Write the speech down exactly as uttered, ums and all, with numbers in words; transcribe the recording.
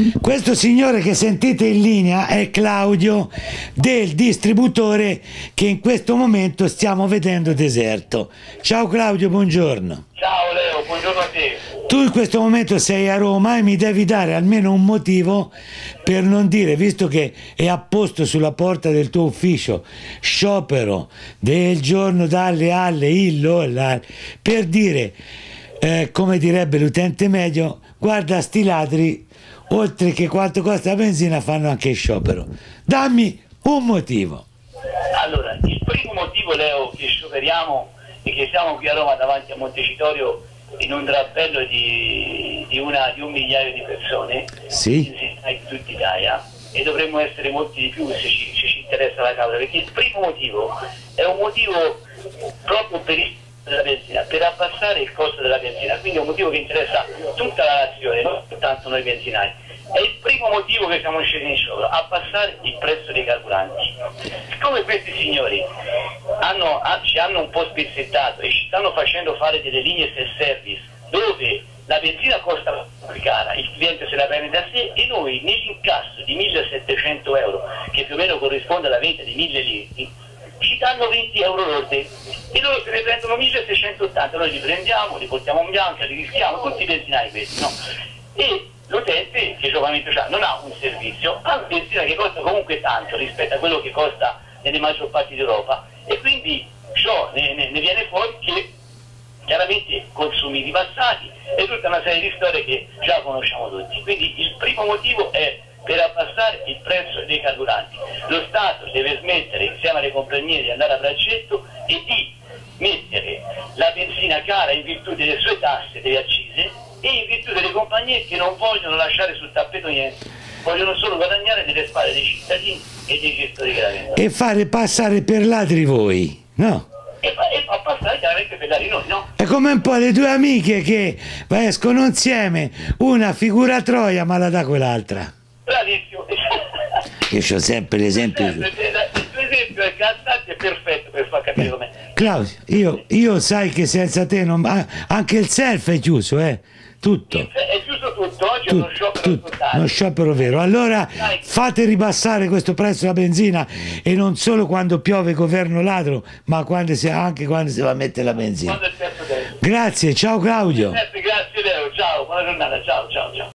Questo signore che sentite in linea è Claudio del distributore che in questo momento stiamo vedendo deserto. Ciao Claudio, buongiorno. Ciao Leo, buongiorno a te. Tu in questo momento sei a Roma e mi devi dare almeno un motivo per non dire, visto che è apposto sulla porta del tuo ufficio, sciopero del giorno dalle alle, illo, la, per dire, eh, come direbbe l'utente medio, guarda sti ladri, oltre che quanto costa la benzina fanno anche sciopero. Dammi un motivo. Allora, il primo motivo Leo che scioperiamo è che siamo qui a Roma davanti a Montecitorio in un drappello di, di, una, di un migliaio di persone, Sì. in tutta Italia, e dovremmo essere molti di più se ci, se ci interessa la causa, perché il primo motivo è un motivo proprio per il della benzina, per abbassare il costo della benzina, quindi è un motivo che interessa tutta la nazione, non soltanto noi benzinai. È il primo motivo che siamo scesi in sciopero, abbassare il prezzo dei carburanti. Siccome questi signori hanno, ci hanno un po' spezzettato e ci stanno facendo fare delle linee self-service dove la benzina costa più cara, il cliente se la prende da sé e noi nell'incasso di millesettecento euro, che più o meno corrisponde alla vendita di mille litri, ci danno venti euro lordi e loro se ne prendono milleseicentottanta, noi li prendiamo, li portiamo in bianca, li rischiamo, tutti i benzinai questi, no? E l'utente che giovamento ha non ha un servizio, ha una benzina che costa comunque tanto rispetto a quello che costa nelle maggior parti d'Europa e quindi ciò ne, ne, ne viene fuori che chiaramente consumi ribassati e tutta una serie di storie che già conosciamo tutti. Quindi il primo motivo è per abbassare il prezzo dei carburanti. Lo Stato deve smettere insieme alle compagnie di andare a braccetto e di mettere la benzina cara in virtù delle sue tasse, delle accise, e in virtù delle compagnie che non vogliono lasciare sul tappeto niente, vogliono solo guadagnare delle spalle dei cittadini e dei gestori che la vendono. E fare passare per ladri voi, no? E fa, e fa passare chiaramente per ladri noi, no? È come un po' le due amiche che escono insieme, una figura troia ma la dà quell'altra. Bravissimo. Io ho sempre l'esempio. Il tuo esempio è calzante e perfetto per far capire com'è. Claudio, io, io sai che senza te non, anche il self è chiuso, eh? Tutto. È chiuso tutto, oggi è Tut, uno sciopero tut, totale. uno sciopero vero. Allora fate ribassare questo prezzo della benzina e non solo quando piove governo ladro, ma quando si, anche quando si va a mettere la benzina. Quando è il terzo tempo. Grazie, ciao Claudio. Grazie Leo, ciao, buona giornata, ciao ciao ciao.